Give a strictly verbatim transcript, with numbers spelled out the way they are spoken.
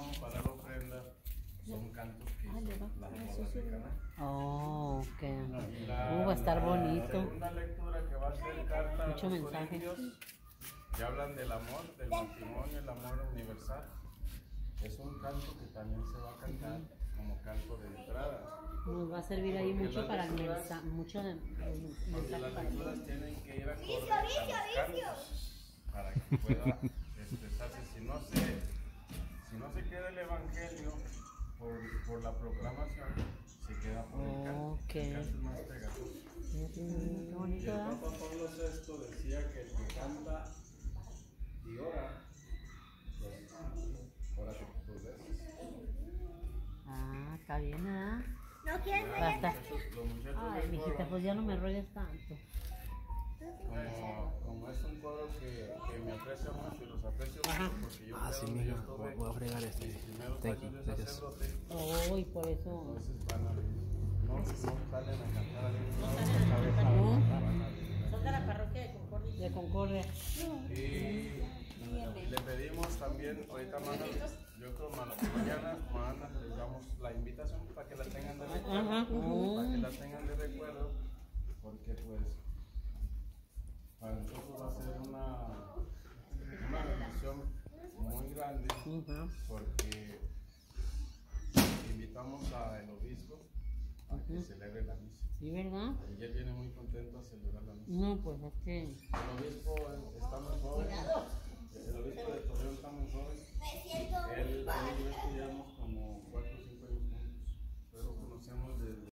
para la ofrenda son cantos que Ah, le va la a moda de Cana. Oh, ok. La, Uh, va a estar la bonito. segunda lectura que va a ser carta Mucho a los mensaje. Corintios, que hablan del amor, del matrimonio, el amor universal. Es un canto que también se va a cantar como canto de entrada. Nos va a servir ahí Porque mucho las para el lecturas- mensaje, mucho de- de- Porque mensaje las para lecturas todos. tienen que ir acorde a los cantos para que pueda expresarse. Si no se, si no se queda el evangelio por, por la proclamación, se queda por el canto. Ok. El canto es más pegajoso. Mm, qué Y bonito, el ¿verdad? Papa Pablo sexto decía que el que canta y ora, pues ora dos veces. Ah, está bien, ¿verdad? No quieres Los Basta. muchachos- los muchachos Ay, del mijita, coro, pues ya no me rolles tanto. Como, como es un coro que, que me aprecia mucho y los aprecio Ajá. mucho porque yo Ah, fui sí, donde yo mija. estuve Voy a fregar este. mis primeros Thank you. años de Gracias. sacerdote, Oh, y por eso. entonces van a venir. No, no salen a cantar a ningún lado, salen a van cantar, ¿no? van a venir. Son de la parroquia de Concordia. De Concordia. Y le pedimos también, ahorita mañana, yo creo ma- mañana, mañana les damos la invitación para que la tengan de recuerdo, Ajá. para que la tengan de recuerdo, porque pues para nosotros va a ser una, una bendición muy grande, Ujú. porque invitamos al obispo a que Ujú. celebre la misa. ¿Sí, verdad? Y él viene muy contento a celebrar la misa. No, pues es que. El obispo está muy joven, el obispo de Torreón está muy joven. Él, él y yo estudiamos como cuatro o cinco años juntos, pero conocemos desde